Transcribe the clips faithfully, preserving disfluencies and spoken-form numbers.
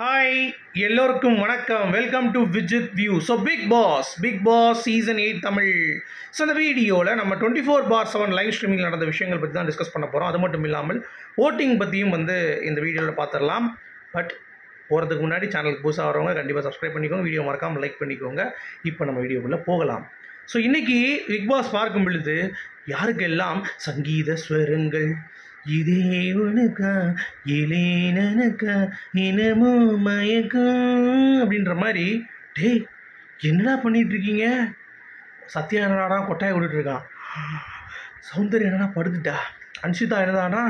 Hi எல்லோருக்கும் வணக்கம். Welcome to Vijith view. So Big Boss Big Boss season eight Tamil. So இந்த வீடியோவில் நம்ம twenty four bar seven live streaming நடந்த விஷயங்கள் பற்றி தான் டிஸ்கஸ் பண்ண போகிறோம். அது மட்டும் இல்லாமல் ஓட்டிங் பற்றியும் வந்து இந்த வீடியோவில் பார்த்துடலாம். பட் போகிறதுக்கு முன்னாடி சேனலுக்கு புதுசாக வரவங்க கண்டிப்பாக சப்ஸ்கிரைப் பண்ணிக்கோங்க, வீடியோ மறக்காமல் லைக் பண்ணிக்கோங்க. இப்போ நம்ம வீடியோக்குள்ளே போகலாம். ஸோ இன்றைக்கி பிக் பாஸ் பார்க்கும் பொழுது யாருக்கெல்லாம் சங்கீத ஸ்வரங்கள் இதே உனக்கா இலேனக்கா இனமோ மயக்கம் அப்படின்ற மாதிரி, டேய் என்னடா பண்ணிகிட்ருக்கீங்க? சத்யா என்னடா கொட்டாயை விட்டுட்ருக்கான், சௌந்தர்யா என்னடா படுத்துட்டா, அன்ஷிதா என்னதானா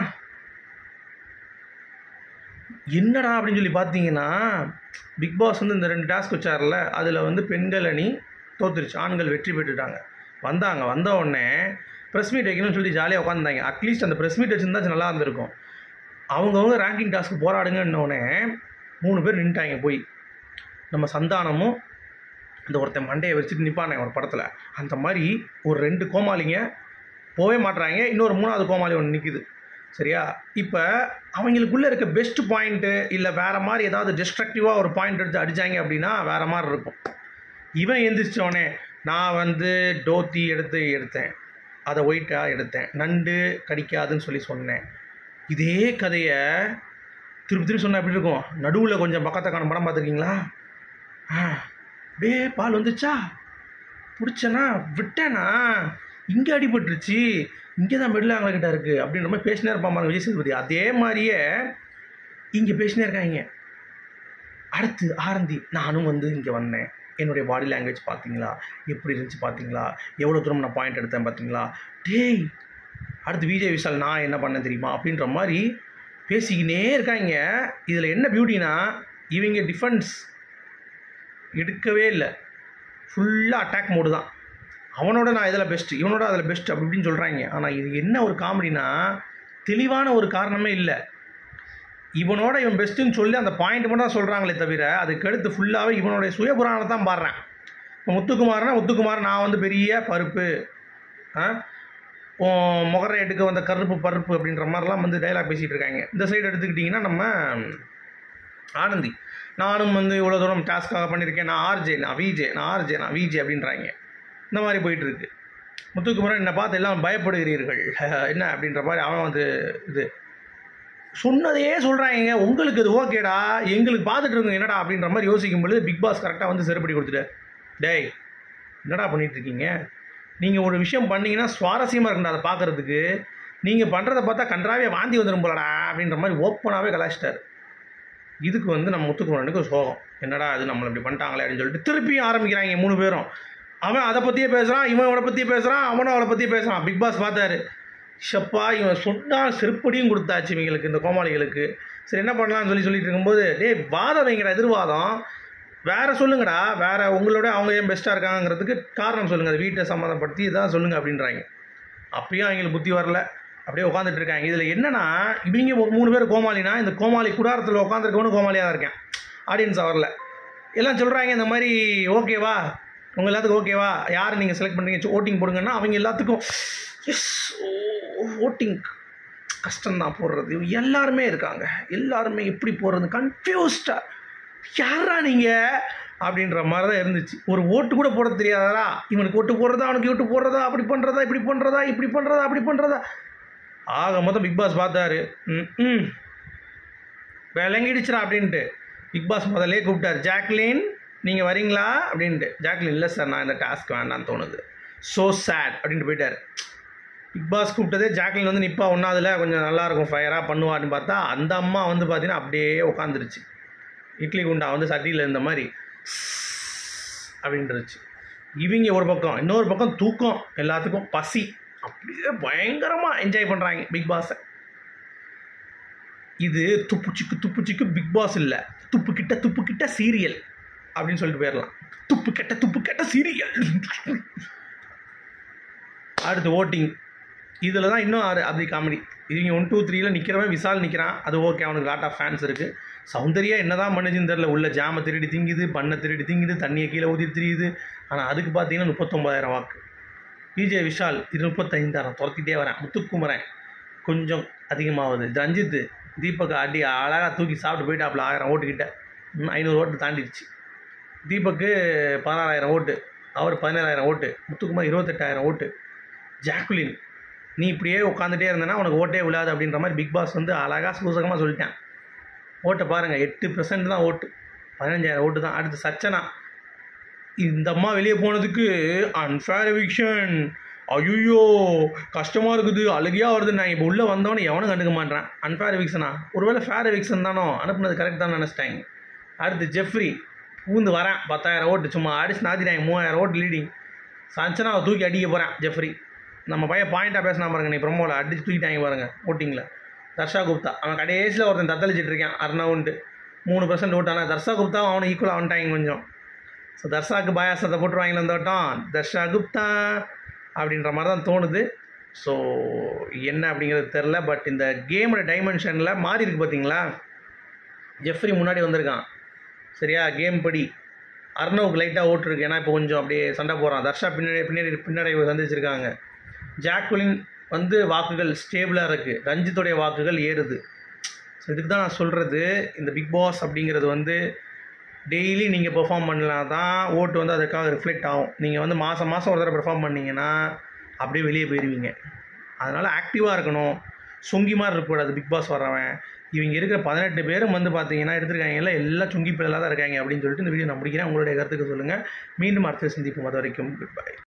என்னடா அப்படின்னு சொல்லி பார்த்தீங்கன்னா, பிக் பாஸ் வந்து இந்த ரெண்டு டாஸ்க் வச்சார்ல, அதில் வந்து பெண்கள் அணி தோத்துருச்சு, ஆண்கள் வெற்றி பெற்றுட்டாங்க. வந்தாங்க, வந்த உடனே ப்ரெஸ் மீட் வைக்கணும்னு சொல்லி ஜாலியாக உட்காந்துருந்தாங்க. அட்லீஸ்ட் அந்த ப்ரெஸ் மீட் வச்சுருந்தாச்சு நல்லா இருந்திருக்கும். அவங்கவுங்க ரேங்கிங் டாஸ்க்கு போராடுங்கன்னொடனே மூணு பேர் நின்ட்டாங்க போய். நம்ம சந்தானமும் இந்த ஒருத்தன் மண்டையை வச்சுட்டு நிற்பானே ஒரு படத்தில், அந்த மாதிரி ஒரு ரெண்டு கோமாளிங்க போகவே மாட்டுறாங்க. இன்னொரு மூணாவது கோமாளி ஒன்று நிற்குது. சரியா? இப்போ அவங்களுக்குள்ளே இருக்க பெஸ்ட் பாயிண்ட்டு இல்லை வேறு மாதிரி ஏதாவது டிஸ்ட்ரக்டிவாக ஒரு பாயிண்ட் எடுத்து அடித்தாங்க அப்படின்னா வேறு மாதிரி இருக்கும். இவன் எந்திரிச்சோடனே நான் வந்து டோத்தி எடுத்து எடுத்தேன், அதை ஒயிட்டாக எடுத்தேன், நண்டு கடிக்காதுன்னு சொல்லி சொன்னேன். இதே கதையை திருப்பி திருப்பி சொன்னால் எப்படி இருக்கும்? நடுவில் கொஞ்சம் பக்கத்தை காணும் படம் பார்த்துருக்கீங்களா? ஆ டே பால் வந்துச்சா, பிடிச்சேனா விட்டேனா, இங்கே அடிபட்டுருச்சு, இங்கே தான் மெடில் அவங்கக்கிட்ட இருக்குது அப்படின்ற மாதிரி பேசினே இருப்பான் பாருங்க விஜய் சேதுபதி. அதே மாதிரியே இங்கே பேசினே இருக்காங்க. அடுத்து ஆரந்தி, நானும் வந்து இங்கே வந்தேன், என்னுடைய பாடி லாங்குவேஜ் பார்த்தீங்களா, எப்படி இருந்துச்சு பார்த்தீங்களா, எவ்வளோ தூரம் நான் பாயிண்ட் எடுத்தேன் பார்த்தீங்களா, டேய் அடுத்து விஜய் விஷால் நான் என்ன பண்ணேன் தெரியுமா அப்படின்ற மாதிரி பேசிக்கினே இருக்காங்க. இதில் என்ன பியூட்டினா, இவங்க டிஃபென்ஸ் எடுக்கவே இல்லை, ஃபுல்லாக அட்டாக் மோடு தான். அவனோட நான் இதில் பெஸ்ட்டு, இவனோட அதில் பெஸ்ட் அப்படி இப்படின்னு சொல்கிறாங்க. ஆனால் இது என்ன ஒரு காமெடினா, தெளிவான ஒரு காரணமே இல்லை. இவனோட இவன் பெஸ்ட்டுன்னு சொல்லி அந்த பாயிண்ட் மட்டும் தான் சொல்கிறாங்களே தவிர அதுக்கு அடுத்து ஃபுல்லாகவே இவனுடைய சுயபுராணத்தை தான் பாடுறேன். இப்போ முத்துக்குமார்னா முத்துக்குமார் நான் வந்து பெரிய பருப்பு, முகரை எடுக்க வந்த கருப்பு பருப்பு அப்படின்ற மாதிரிலாம் வந்து டைலாக் பேசிகிட்டு இருக்காங்க. இந்த சைடு எடுத்துக்கிட்டிங்கன்னா நம்ம ஆனந்தி, நானும் வந்து இவ்வளோ தூரம் டாஸ்க்காக பண்ணியிருக்கேன், நான் ஆர்ஜே நான் விஜே நான் ஆர்ஜே நான் விஜே அப்படின்றாங்க. இந்த மாதிரி போயிட்டுருக்கு. முத்துக்குமாரன் என்னை பார்த்து எல்லாம் பயப்படுகிறீர்கள் என்ன அப்படின்ற மாதிரி அவன் வந்து இது சொன்னதையே சொல்கிறாங்க. உங்களுக்கு அது ஓகேடா, எங்களுக்கு பார்த்துட்டு இருக்கோங்க என்னடா அப்படின்ற மாதிரி யோசிக்கும் பொழுது பிக் பாஸ் கரெக்டாக வந்து செருப்படி கொடுத்துட்டார். டேய் என்னடா பண்ணிகிட்ருக்கீங்க, நீங்கள் ஒரு விஷயம் பண்ணிங்கன்னா சுவாரஸ்யமாக இருக்குண்டா அதை பார்க்குறதுக்கு, நீங்கள் பண்ணுறதை பார்த்தா கன்றாவே வாந்தி வந்துடும் போலடா அப்படின்ற மாதிரி ஓப்பனாகவே கலாச்சிட்டார். இதுக்கு வந்து நம்ம முத்துக்குமரனுக்கு சோகம், என்னடா அது நம்மளை இப்படி பண்ணிட்டாங்களே அப்படின்னு சொல்லிட்டு திருப்பியும் ஆரம்பிக்கிறாங்க மூணு பேரும். அவன் அதை பற்றியே பேசுகிறான், இவன் அவனை பற்றியே பேசுகிறான், அவனும் அவளை பற்றியே பேசுகிறான். பிக் பாஸ் பார்த்தாரு, ஷப்பா இவன் சொன்னால் செருப்படியும் கொடுத்தாச்சு இவங்களுக்கு, இந்த கோமாளிகளுக்கு. சரி என்ன பண்ணலாம்னு சொல்லி சொல்லிட்டு இருக்கும்போது, டே வாதம் வைங்கடா, எதிர்வாதம் வேறு சொல்லுங்கடா, வேறு உங்களோட அவங்க ஏன் பெஸ்ட்டாக இருக்காங்கிறதுக்கு காரணம் சொல்லுங்கள், அது வீட்டை சம்மந்தப்படுத்தி இதான் சொல்லுங்கள் அப்படின்றாங்க. அப்பயும் அவங்களுக்கு புத்தி வரல, அப்படியே உட்காந்துட்டு இருக்காங்க. இதில் என்னென்னா, இவங்க மூணு பேர் கோமாளினா இந்த கோமாளி குடாரத்தில் உட்காந்துருக்கவனு கோமாளியாக தான் இருக்கேன், ஆடியன்ஸ் அவரில் எல்லாம் சொல்கிறாங்க இந்த மாதிரி ஓகேவா, உங்கள் எல்லாத்துக்கும் ஓகேவா, யார் நீங்கள் செலக்ட் பண்ணுறீங்க ஓட்டிங் போடுங்கன்னா அவங்க எல்லாத்துக்கும் எஸ் ஓட்டிங் கஷ்டம்தான் போடுறது, எல்லாருமே இருக்காங்க, எல்லாருமே எப்படி போடுறது கன்ஃபியூஸ்டாக, யாரா நீங்கள் அப்படின்ற மாதிரி தான் இருந்துச்சு. ஒரு ஓட்டு கூட போட தெரியாதா, இவனுக்கு ஓட்டு போடுறதா அவனுக்கு ஓட்டு போடுறதா, அப்படி பண்ணுறதா இப்படி பண்ணுறதா இப்படி பண்ணுறதா அப்படி பண்ணுறதா. ஆக மொத்தம் பிக் பாஸ் பார்த்தாரு, ம் ம் விளங்கிடுச்சுரா அப்படின்ட்டு பிக் பாஸ் முதல்லே கூப்பிட்டார், ஜாக்லின் நீங்கள் வரீங்களா அப்படின்ட்டு. ஜாக்லின் இல்லை சார் நான் இந்த டாஸ்க் வேண்டான்னு தோணுது, ஸோ சேட் அப்படின்ட்டு போயிட்டார். பிக் பாஸ் கூப்பிட்டதே ஜாக்லின் வந்து நிற்பா ஒன்றாவதுல கொஞ்சம் நல்லாயிருக்கும் ஃபயராக பண்ணுவான்னு பார்த்தா அந்த அம்மா வந்து பார்த்தீங்கன்னா அப்படியே உட்காந்துருச்சு, இட்லி குண்டா வந்து சட்டியில் இருந்த மாதிரி அப்படின்ட்டுருச்சு. இவங்க ஒரு பக்கம், இன்னொரு பக்கம் தூக்கம், எல்லாத்துக்கும் பசி, அப்படியே பயங்கரமாக என்ஜாய் பண்ணுறாங்க பிக் பாஸை. இது துப்புச்சிக்கு துப்புச்சிக்கு பிக் பாஸ் இல்லை, துப்பு கிட்ட துப்பு கிட்ட சீரியல் அப்படின்னு சொல்லிட்டு போயிடலாம். துப்பு கெட்ட துப்பு கெட்ட சீரியல். அடுத்து ஓட்டிங், இதில் தான் இன்னும் ஆறு அப்படி காமெடி. இவங்க ஒன் டூ த்ரீயில் நிற்கிறவன் விஷால் நிற்கிறான், அது ஓகே, அவனுக்கு லாட் ஆஃப் ஃபேன்ஸ் இருக்குது. சௌந்தர்யா என்ன தான் பண்ணுச்சுன்னு தெரில, உள்ள ஜாமை திருடி திங்குது, பண்ணை திருடி திங்குது, தண்ணியை கீழே ஊற்றி திரியுது. ஆனால் அதுக்கு பார்த்தீங்கன்னா முப்பத்தொம்பதாயிரம் வாக்கு. விஜய் விஷால் இது முப்பத்தைந்தாயிரம் துரத்திட்டே வரேன். முத்துக்குமரன் கொஞ்சம் அதிகமாகுது. ரஞ்சித்து தீபக் அடி அழகாக தூக்கி சாப்பிட்டு போயிட்டாப்புல ஆயிரம் ஓட்டுக்கிட்ட. ஐநூறு ஓட்டு தாண்டிடுச்சு. தீபக்கு பதினாறாயிரம் ஓட்டு, அவர் பதினேழாயிரம் ஓட்டு, முத்துக்குமார் இருபத்தெட்டாயிரம் ஓட்டு. ஜாக்குலின், நீ இப்படியே உட்காந்துட்டே இருந்தேன்னா உனக்கு ஓட்டே விழாது அப்படின்ற மாதிரி பிக் பாஸ் வந்து அழகாக சூசகமாக சொல்லிட்டேன். ஓட்டை பாருங்கள், எட்டு பர்சன்ட் தான் ஓட்டு, பதினஞ்சாயிரம் ஓட்டு தான். அடுத்து சச்சனா, இந்த அம்மா வெளியே போனதுக்கு அன்ஃபேர் எவிக்ஷன், ஐயோ கஷ்டமாக இருக்குது, அழுகையாக வருது. நான் இப்போ உள்ளே வந்தவொன்னே எவனும் கண்டுக்க மாட்டேன். அன்ஃபேர் எவிக்ஷனா? ஒருவேளை ஃபேர் எவிக்ஷன் தானோ, அனுப்புனது கரெக்ட் தான் நினச்சிட்டாங்க. அடுத்து ஜெஃப்ரி, பூந்து வரேன், பத்தாயிரம் ஓட்டு சும்மா அடிச்சு நாத்திட்டாங்க, மூவாயிரம் ஓட்டு லீடிங். சஞ்சனாவை தூக்கி அடிக்க போகிறேன் ஜெஃப்ரி. நம்ம பையன் பாயிண்ட்டாக பேசினா பாருங்க, நீ ப்ரொமோவில் அடிச்சு தூக்கிட்டாங்க பாருங்க ஓட்டிங்கில். தர்ஷா குப்தா, அவன் கடைசியில் ஒருத்தன் தத்தளிச்சிட்டு இருக்கான், அர்ணவுண்டு மூணு பர்சன்ட் ஓட்டானா. தர்ஷா குப்தா அவனை ஈக்குவலாக வந்துட்டாங்க கொஞ்சம். ஸோ தர்ஷாவுக்கு பாயாசத்தை போட்டுருவாங்களே இந்த வட்டம், தர்ஷா குப்தா அப்படின்ற மாதிரி தான் தோணுது. ஸோ என்ன அப்படிங்கிறது தெரில. பட் இந்த கேமோட டைமென்ஷனில் மாறி இருக்குது பார்த்தீங்களா. ஜெஃப்ரி முன்னாடி வந்திருக்கான் சரியா, கேம் படி. அர்ணவுக்கு லைட்டாக ஓட்டுருக்கு, ஏன்னா இப்போ கொஞ்சம் அப்படியே சண்டை போகிறான். தர்ஷா பின்னாடி பின்னாடி பின்னடைவு சந்திச்சிருக்காங்க. ஜாக்குலின் வந்து வாக்குகள் ஸ்டேபிளாக இருக்குது, ரஞ்சித்துடைய வாக்குகள் ஏறுது. ஸோ இதுக்கு தான் நான் சொல்கிறது, இந்த பிக் பாஸ் அப்படிங்கிறது வந்து டெய்லி நீங்கள் பெர்ஃபார்ம் பண்ணலாம் தான் ஓட்டு வந்து அதுக்காக ரிஃப்ளெக்ட் ஆகும். நீங்கள் வந்து மாதம் மாதம் ஒரு தடவை பெர்ஃபார்ம் பண்ணிங்கன்னா அப்படியே வெளியே போயிடுவீங்க. அதனால் ஆக்டிவாக இருக்கணும், சுங்கி மாதிரி இருக்கக்கூடாது பிக் பாஸ் வர்றவன். இவங்க இருக்கிற பதினெட்டு பேரும் வந்து பார்த்தீங்கன்னா எடுத்துருக்காங்கல்ல, எல்லாம் சுங்கி பிள்ளைலாம் தான் இருக்காங்க அப்படின்னு சொல்லிட்டு இந்த வீடியோ நான் முடிக்கிறேன். உங்களுடைய கருத்துக்கு சொல்லுங்கள். மீண்டும் அடுத்த சந்திப்போம். அது வரைக்கும் குட் பை.